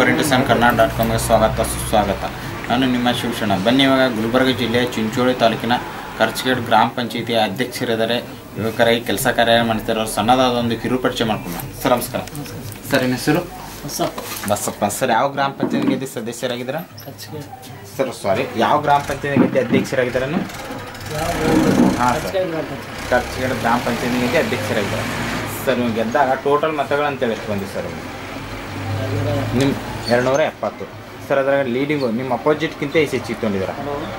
24x7 ಕನ್ನಡ.com ಸ್ವಾಗತ ಸುಸ್ವಾಗತ. ನಾನು ನಿಮ್ಮ ಶಿವಶರಣ. ಬನ್ನಿ ಇವಾಗ ಗುಲ್ಬರ್ಗ ಜಿಲ್ಲೆಯ ಚಿಂಚೋಳಿ ತಾಲೂಕಿನ ಕರ್ಚಗೇಡ್ ಗ್ರಾಮ ಪಂಚಾಯಿತಿಯ ಅಧ್ಯಕ್ಷರಿದ್ದಾರೆ. ಯುವಕರಾಗಿ ಕೆಲಸ ಕಾರ್ಯ ಮಾಡ್ತಿರೋ ಸಣ್ಣದಾದ ಒಂದು ಕಿರು ಪರಿಚಯ ಮಾಡ್ಕೊಂಡು. ಸರ್ ನಮಸ್ಕಾರ. ಸರ್ ನಿಮ್ಮ ಹೆಸರು? ಬಸಪ್ಪ. ಸರ್ ಯಾವ ಗ್ರಾಮ ಪಂಚಾಯತ್ ಸದಸ್ಯರಾಗಿದ್ದೀರಾ? ಸರ್ ಯಾವ ಗ್ರಾಮ ಪಂಚಾಯತ್ ಅಧ್ಯಕ್ಷರಾಗಿದ್ದಾರೆ? ಹಾಂ ಸರ್, ಕರ್ಚಗೇಡ್ ಗ್ರಾಮ ಪಂಚಾಯತ್ ಅಧ್ಯಕ್ಷರಾಗಿದ್ದಾರೆ. ಸರ್ ನೀವು ಗೆದ್ದಾಗ ಟೋಟಲ್ ಮತಗಳಂತೇಳಿ ಎಷ್ಟು ಬಂದಿದೆ ಸರ್? ನಿಮ್ಮ 270. ಸರ್ ಅದರಾಗ ಲೀಡಿಂಗು ನಿಮ್ಮ ಅಪೋಸಿಟ್ಗಿಂತ ಹೆಚ್ಚಿಗೆ ತೊಗೊಂಡಿದ್ದೀರಾ?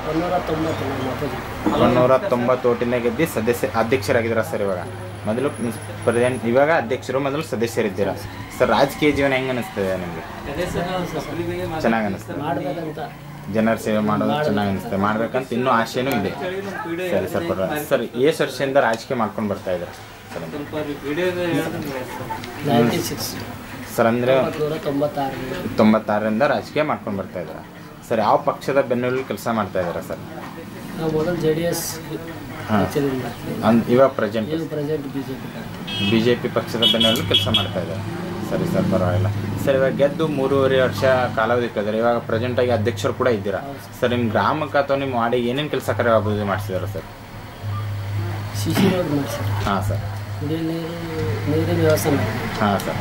190 ಓಟಿಂದ ಗೆದ್ದು ಅಧ್ಯಕ್ಷರಾಗಿದ್ದೀರಾ ಸರ್. ಇವಾಗ ಮೊದಲು ಪ್ರೆಸಿಡೆಂಟ್, ಇವಾಗ ಅಧ್ಯಕ್ಷರು, ಮೊದಲು ಸದಸ್ಯರಿದ್ದೀರಾ ಸರ್. ರಾಜಕೀಯ ಜೀವನ ಹೆಂಗೆ ಅನಿಸ್ತದೆ ನಿಮಗೆ? ಚೆನ್ನಾಗಿ ಅನಿಸ್ತದೆ. ಜನರ ಸೇವೆ ಮಾಡೋದು ಚೆನ್ನಾಗಿ ಅನಿಸ್ತದೆ. ಮಾಡ್ಬೇಕಂತ ಇನ್ನೂ ಆಸೆನೂ ಇದೆ. ಸರಿ ಸರ್. ಸರ್ ಎಷ್ಟು ವರ್ಷದಿಂದ ರಾಜಕೀಯ ಮಾಡ್ಕೊಂಡು ಬರ್ತಾ ಇದ್ದಾರೆ ಸರ್? ಸರ್ ಅಂದರೆ 96ರಿಂದ ರಾಜಕೀಯ ಮಾಡ್ಕೊಂಡು ಬರ್ತಾ ಇದ್ದಾರೆ ಸರ್. ಯಾವ ಪಕ್ಷದ ಬೆನ್ನೆಲುಬು ಕೆಲಸ ಮಾಡ್ತಾ ಇದ್ದಾರೆ ಸರ್? JDS. ಇವಾಗ ಪ್ರೆಸೆಂಟ್ BJP ಪಕ್ಷದ ಬೆನ್ನೆಲುಬು ಕೆಲಸ ಮಾಡ್ತಾ ಇದ್ದಾರೆ. ಸರಿ ಸರ್, ಪರವಾಗಿಲ್ಲ ಸರ್. ಇವಾಗ ಗೆದ್ದು 3.5 ವರ್ಷ ಕಾಲಾವಧಿ ಇದ್ದಾರೆ. ಇವಾಗ ಪ್ರೆಸೆಂಟಾಗಿ ಅಧ್ಯಕ್ಷರು ಕೂಡ ಇದ್ದೀರಾ ಸರ್. ನಿಮ್ಮ ಗ್ರಾಮಕ್ಕೆ ಅಥವಾ ನಿಮ್ಮ ವಾರ್ಡಿಗೆ ಏನೇನು ಕೆಲಸ ಕಾರ್ಯ ಅಭಿವೃದ್ಧಿ ಮಾಡಿಸಿದಾರೆ ಸರ್? ಹಾಂ ಸರ್. ನೀರಿನ ವ್ಯವಸ್ಥೆ ಮಾಡಿ. ಹಾಂ ಸರ್.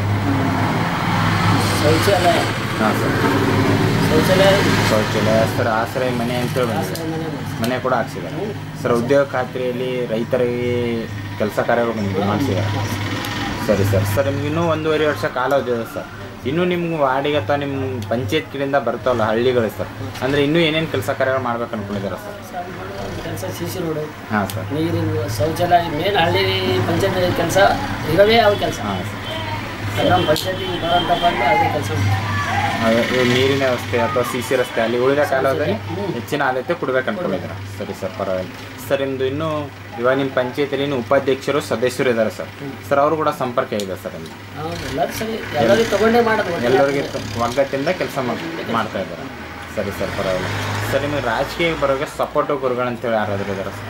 ಶೌಚಾಲಯ. ಹಾಂ ಸರ್. ಶೌಚಾಲಯ ಸರ್. ಆಶ್ರಯ ಮನೆ ಅಂತೇಳಿ ಬಂದಿದೆ. ಮನೆ ಕೂಡ ಹಾಕ್ಸಿದ್ದಾರೆ ಸರ್. ಉದ್ಯೋಗ ಖಾತ್ರಿಯಲ್ಲಿ ರೈತರಿಗೆ ಕೆಲಸ ಕಾರ್ಯಗಳು ಬಂದಿದೆ, ಮಾಡಿಸಿದ್ದಾರೆ. ಸರಿ ಸರ್. ಸರ್ ನಿಮ್ಗೆ ಇನ್ನೂ 1.5 ವರ್ಷ ಕಾಲಾವಧಿ ಇದೆ ಸರ್. ಇನ್ನೂ ನಿಮ್ಮ ವಾರ್ಡಿಗೆ ಅಥವಾ ನಿಮ್ಮ ಪಂಚಾಯತ್ ಕಡೆಯಿಂದ ಬರ್ತಾವಲ್ಲ ಹಳ್ಳಿಗಳು ಸರ್, ಅಂದರೆ ಇನ್ನೂ ಏನೇನು ಕೆಲಸ ಕಾರ್ಯಗಳು ಮಾಡ್ಬೇಕು ಅಂದ್ಕೊಂಡಿದ್ದಾರೆ ಸರ್? ಕೆಲಸ CC ರೋಡು. ಹಾಂ ಸರ್. ನೀರಿನ ಶೌಚಾಲಯ ಮೇನ್ ಹಳ್ಳಿ ಪಂಚಾಯತ್ ಕೆಲಸ ಇರೋವೇ ಯಾವ ಕೆಲಸ. ಹಾಂ ಸರ್. ನಮ್ಮ ಪಂಚಾಯತಿಗೆ ಬರೋಂಥ ಬಂದು ಅದೇ ಕೆಲಸ. ನೀರಿನ ವ್ಯವಸ್ಥೆ ಅಥವಾ CC ರಸ್ತೆ ಅಲ್ಲಿ ಉಳಿದ ಕಾಲದಲ್ಲಿ ಹೆಚ್ಚಿನ ಆದ್ಯತೆ ಕೊಡ್ಬೇಕು ಅಂದ್ಕೊಂಡಿದ್ದಾರೆ. ಸರಿ ಸರ್, ಪರವಾಗಿಲ್ಲ ಸರ್. ನಿಮ್ಮದು ಇನ್ನೂ ಇವಾಗ ನಿಮ್ಮ ಪಂಚಾಯತಿಯಲ್ಲಿ ಇನ್ನೂ ಉಪಾಧ್ಯಕ್ಷರು, ಸದಸ್ಯರು ಇದ್ದಾರೆ ಸರ್. ಸರ್ ಅವರು ಕೂಡ ಸಂಪರ್ಕ ಇದೆ ಸರ್ ನಿಮಗೆ? ಎಲ್ಲರಿಗೆ ತಗೊಂಡೇ ಮಾಡೋದು, ಎಲ್ಲರಿಗೆ ಒಗ್ಗಟ್ಟಿಂದ ಕೆಲಸ ಮಾಡ್ತಾ ಇದ್ದಾರೆ. ಸರಿ ಸರ್, ಪರವಾಗಿಲ್ಲ ಸರ್. ನಿಮಗೆ ರಾಜಕೀಯ ಬರೋಗೆ ಸಪೋರ್ಟು ಗುರುಗಳು ಅಂತೇಳಿ ಯಾರಾದರೂ ಇದ್ದಾರೆ ಸರ್?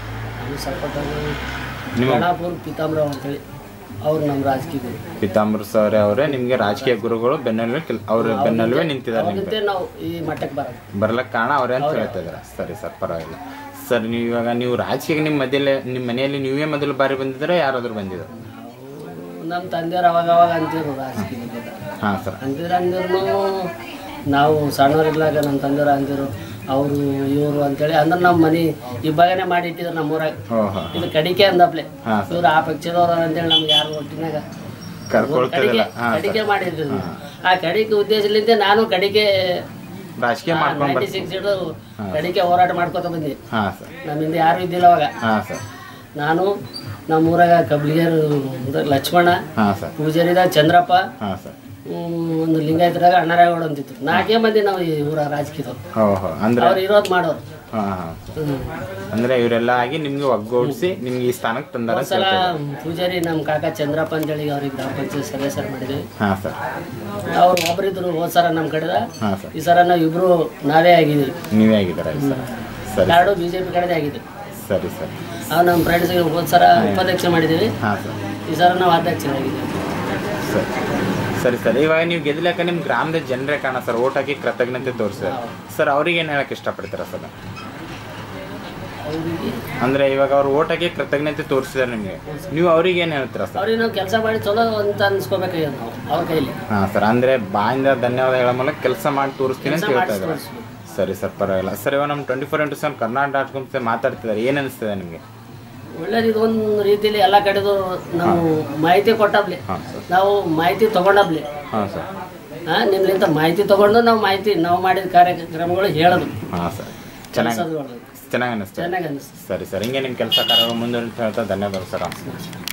ಗಣಾಪುರ ಪಿತಾಂಬರಾವ್ ಅಂತೇಳಿ ಅವ್ರು ನಮ್ಮ ರಾಜಕೀಯ ಗುರು. ಪಿತಾಂಬರ ಸರ್ ಅವರೇ ನಿಮಗೆ ರಾಜಕೀಯ ಗುರುಗಳು, ಅವ್ರ ಬೆನ್ನೆಲುಬೇ ನಿಂತಿದ್ದಾರೆ. ನಿಮಗೆ ನಾವು ಈ ಮಟ್ಟಕ್ಕೆ ಬರ್ಲಕ್ಕೆ ಕಾರಣ ಅವರೇ ಅಂತ ಹೇಳ್ತಾ ಇದ್ದಾರೆ. ಸರಿ ಸರ್, ಪರವಾಗಿಲ್ಲ ಸರ್. ನೀವು ಇವಾಗ ನೀವು ರಾಜಕೀಯ ನಿಮ್ಮ ಮನೆಯಲ್ಲಿ ನೀವೇ ಮೊದಲು ಬಾರಿ ಬಂದಿದ್ರೆ ಯಾರಾದರೂ ಬಂದಿದ್ರು? ನಮ್ಮ ತಂದೆಯವ್ರು ಅವಾಗ ಅಂತಿದ್ರು ರಾಜಕೀಯ. ಹಾಂ ಸರ್. ಅಂದಿರು ನಾವು ಸಣ್ಣವರಿದ್ದಾಗ ನಮ್ಮ ತಂದೆಯವ್ರು ಅಂದಿರು ಅವರು ಇವರು ಅಂತೇಳಿ. ಅಂದ್ರೆ ನಮ್ಮ ಮನೆ ಇಬ್ಬಾಗನೇ ಮಾಡಿ ಇಟ್ಟಿದ್ರು ನಮ್ಮೂರಾಗ. ಇದು ಕಡಿಕೆ ಅಂದಪ್ಲೆ ಇವ್ರು ಆ ಪಕ್ಷದವ್ರು ಅಂತೇಳಿ ನಮ್ಗೆ ಯಾರು ಒಟ್ಟಿನಾಗ ಕಡಿಕೆ ಮಾಡಿದ್ರು. ಆ ಕಡಿಕೆ ಉದ್ದೇಶದಿಂದ ನಾನು ಕಡಿಕೆ ರಾಜಕೀಯ 96 ಕಡಿಕೆ ಹೋರಾಟ ಮಾಡ್ಕೊತ ಬಂದಿ. ನಮ್ಮಿಂದ ಯಾರು ಇದ್ದಿಲ್ಲ ಅವಾಗ. ನಾನು ನಮ್ಮೂರಾಗ ಕಬ್ಲಿಗೇರು ಲಕ್ಷ್ಮಣ, ಪೂಜಾರಿದಾಗ ಚಂದ್ರಪ್ಪ, ಒಂದು ಲಿಂಗಾಯತರಾಗ ಅಣ್ಣರಾಗೌಡ ಅಂತಿತ್ತು. 4 ಮಂದಿ ನಾವು ಈ ಊರ ರಾಜಕೀಯದವ್ರು. ಅವ್ರು ಇರೋದು ಮಾಡೋರು. ಅಂದ್ರೆ ಇವರೆಲ್ಲ ಆಗಿ ನಿಮ್ಗೆ ಒಗ್ಗೂಡಿಸಿ ನಿಮ್ಗೆ ಈ ಸ್ಥಾನಕ್ಕೆ ತಂದಾರ. ಸಲ ಪೂಜಾರಿ ನಮ್ಮ ಕಾಕ ಚಂದ್ರಪ್ಪ ಅಂತೇಳಿ ಅವ್ರಿಗೆ ಗ್ರಾಮ ಪಂಚಾಯತ್ ಸದಸ್ಯರು ಮಾಡಿದ್ವಿ. ಅವ್ರು ಒಬ್ಬರಿದ್ರು ಹೋದ ಸರ ನಮ್ಮ ಕಡೆದ. ಈ ಸರ ನಾವು ಇಬ್ರು ನಾವೇ ಆಗಿದ್ದೀವಿ. ನೀವೇ ಆಗಿದ್ದಾರೆ? 2 BJP ಕಡೆದೇ ಆಗಿದ್ದೀವಿ. ಸರಿ ಸರ್. ನಾವು ನಮ್ಮ ಫ್ರೆಂಡ್ಸ್ಗೆ ಹೋದ ಸರ ಉಪಾಧ್ಯಕ್ಷ ಮಾಡಿದ್ದೀವಿ. ಈ ಸರ ನಾವು ಅಧ್ಯಕ್ಷರಾಗಿದ್ದೀವಿ. ಸರಿ ಸರ್. ಇವಾಗ ನೀವು ಗೆದ್ದಲಕ್ಕ ನಿಮ್ಮ ಗ್ರಾಮದ ಜನರೇ ಕಾಣ ಸರ್, ಓಟ್ ಹಾಕಿ ಕೃತಜ್ಞತೆ ತೋರಿಸಿದ್ದಾರೆ ಸರ್. ಅವ್ರಿಗೆ ಏನು ಹೇಳಕ್ಕೆ ಇಷ್ಟಪಡ್ತೀರಾ ಸರ್? ಅಂದರೆ ಇವಾಗ ಅವ್ರು ಓಟ್ ಹಾಕಿ ಕೃತಜ್ಞತೆ ತೋರಿಸಿದ್ದಾರೆ ನಿಮಗೆ, ನೀವು ಅವ್ರಿಗೆ ಏನು ಹೇಳ್ತೀರಾ ಸರ್? ಅವ್ರಿಗೆ ನಾವು ಕೆಲಸ ಮಾಡಿ ಚಲೋ ಅಂತ ಅನ್ಸ್ಕೋಬೇಕಾಗಿದೆ ನಾವು ಅವ್ರ ಕೈಲಿ. ಹಾಂ ಸರ್. ಅಂದರೆ ಬಾಯಿಂದ ಧನ್ಯವಾದ ಹೇಳೋ ಮೂಲಕ ಕೆಲಸ ಮಾಡಿ ತೋರಿಸ್ತೀನಿ ಅಂತ ಹೇಳ್ತಾ ಇದ್ದಾರೆ. ಸರಿ ಸರ್, ಪರವಾಗಿಲ್ಲ ಸರ್. ಇವಾಗ ನಮ್ಮ 24x7 ಕನ್ನಡ.com ಮಾತಾಡ್ತಿದ್ದಾರೆ, ಏನು ಅನಿಸ್ತದೆ ನಿಮಗೆ? ಒಳ್ಳೇದು. ಇದು ಒಂದು ರೀತಿಯಲ್ಲಿ ಎಲ್ಲ ಕಡೆದು ನಾವು ಮಾಹಿತಿ ಕೊಟ್ಟಬ್ಲಿ, ನಾವು ಮಾಹಿತಿ ತಗೊಂಡಬ್ಲಿ. ಹಾಂ ಸರ್. ನಿಮ್ಲಿಂದ ಮಾಹಿತಿ ತಗೊಂಡು ನಾವು ಮಾಡಿದ ಕಾರ್ಯಕ್ರಮಗಳು ಹೇಳೋದು. ಹಾಂ ಸರ್. ಚೆನ್ನಾಗಿ ಅನಿಸ್ತದೆ. ಚೆನ್ನಾಗಿ ಅನಿಸ್ತದೆ. ಸರಿ ಸರ್. ಹಿಂಗೆ ನಿಮ್ಮ ಕೆಲಸ ಕಾರ್ಯಗಳು ಮುಂದುವರಿತಾ ಹೇಳ್ತಾ ಧನ್ಯವಾದ ಸರ್.